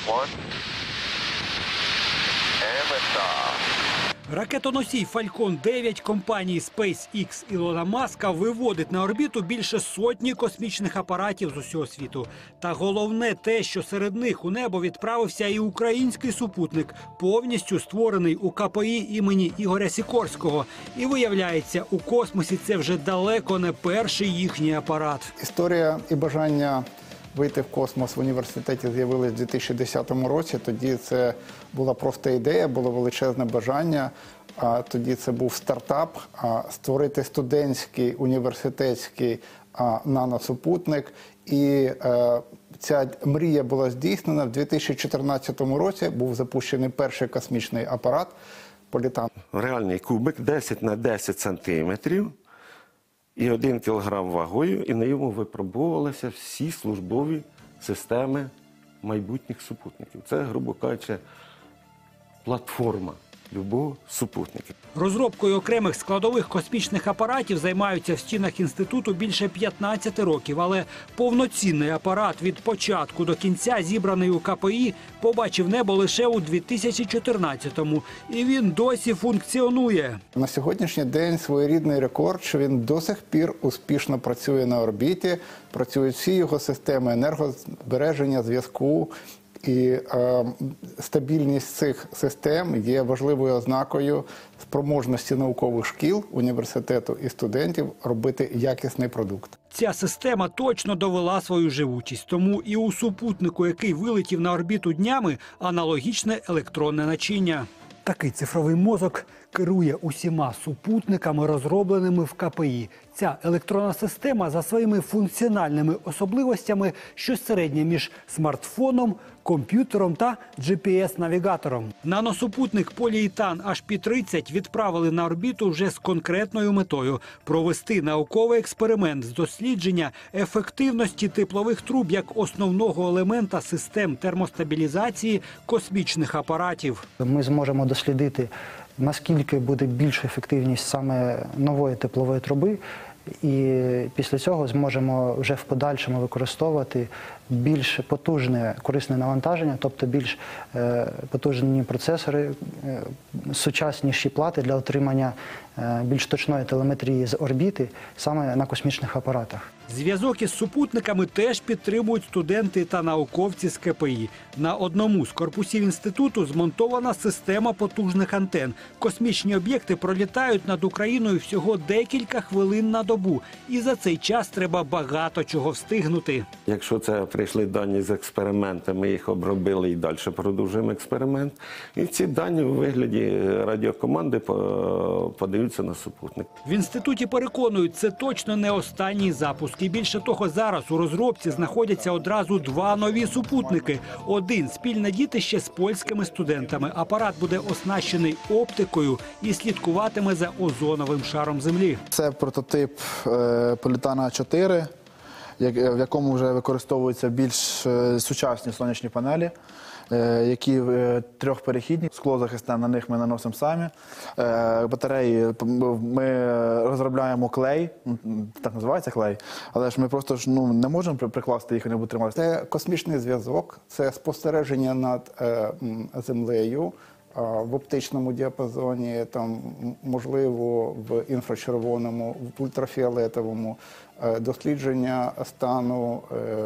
one. And liftoff. Ракетоносій «Фалькон 9» компанії SpaceX Ілона Маска виводить на орбіту більше сотні космічних апаратів з усього світу. Та головне те, що серед них у небо відправився і український супутник, повністю створений у КПІ імені Ігоря Сікорського. І виявляється, у космосі це вже далеко не перший їхній апарат. Історія і бажання вийти в космос в університеті з'явилось у 2010 році. Тоді це була просто ідея, було величезне бажання. А тоді це був стартап створити студентський університетський наносупутник. І ця мрія була здійснена. В 2014 році був запущений перший космічний апарат «Політан». Реальний кубик 10 на 10 сантиметрів. І 1 кілограм вагою, і на ньому випробовувалися всі службові системи майбутніх супутників. Це, грубо кажучи, платформа любого супутника. Розробкою окремих складових космічних апаратів займаються в стінах інституту більше 15 років. Але повноцінний апарат від початку до кінця, зібраний у КПІ, побачив небо лише у 2014-му. І він досі функціонує. На сьогоднішній день своєрідний рекорд, що він до сих пір успішно працює на орбіті, працюють всі його системи енергозбереження, зв'язку. І стабільність цих систем є важливою ознакою спроможності наукових шкіл, університету і студентів робити якісний продукт. Ця система точно довела свою живучість. Тому і у супутнику, який вилетів на орбіту днями, аналогічне електронне начиння. Такий цифровий мозок керує усіма супутниками, розробленими в КПІ. Ця електронна система за своїми функціональними особливостями щось середнє між смартфоном, комп'ютером та GPS-навігатором. Наносупутник «Політан» HP-30 відправили на орбіту вже з конкретною метою – провести науковий експеримент з дослідження ефективності теплових труб як основного елемента систем термостабілізації космічних апаратів. Ми зможемо дослідити, наскільки буде більша ефективність саме нової теплової труби, і після цього зможемо вже в подальшому використовувати більш потужне корисне навантаження, тобто більш потужні процесори, сучасніші плати для отримання більш точної телеметрії з орбіти саме на космічних апаратах. Зв'язок із супутниками теж підтримують студенти та науковці з КПІ. На одному з корпусів інституту змонтована система потужних антен. Космічні об'єкти пролітають над Україною всього декілька хвилин на добу. І за цей час треба багато чого встигнути. Якщо це прийшли дані з експерименту, ми їх обробили і далі продовжуємо експеримент. І ці дані у вигляді радіокоманди подаються на супутник. В інституті переконують, це точно не останній запуск. І більше того, зараз у розробці знаходяться одразу 2 нові супутники. Один – спільне дітище з польськими студентами. Апарат буде оснащений оптикою і слідкуватиме за озоновим шаром Землі. Це прототип «Політана 4», в якому вже використовуються більш сучасні сонячні панелі, які трьохперехідні. Склозахисне на них ми наносимо самі. Батареї ми розробляємо клей, так називається клей, але ж ми просто не можемо прикласти їх і не будуть триматися. Це космічний зв'язок, це спостереження над Землею в оптичному діапазоні, там, можливо, в інфрачервоному, в ультрафіолетовому, дослідження стану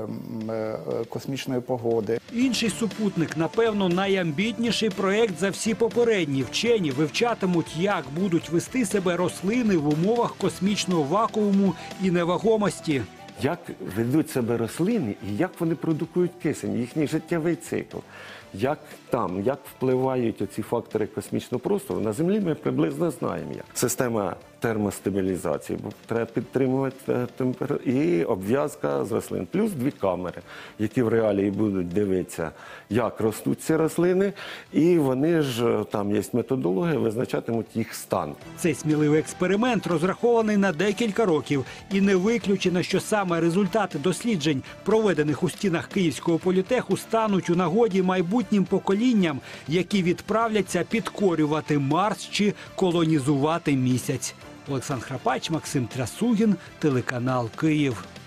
космічної погоди. Інший супутник, напевно, найамбітніший проєкт за всі попередні. Вчені вивчатимуть, як будуть вести себе рослини в умовах космічного вакууму і невагомості. Як ведуть себе рослини і як вони продукують кисень, їхній життєвий цикл. Як впливають оці фактори космічного простору, на Землі ми приблизно знаємо як. Система термостабілізації, бо треба підтримувати температуру, і обв'язка з рослин. Плюс 2 камери, які в реалії будуть дивитися, як ростуть ці рослини, і вони ж, там є методологія, визначатимуть їх стан. Цей сміливий експеримент розрахований на декілька років. І не виключено, що саме результати досліджень, проведених у стінах Київського політеху, стануть у нагоді майбутнім поколінням, які відправляться підкорювати Марс чи колонізувати Місяць. Олександр Храпач, Максим Трясугін, телеканал «Київ».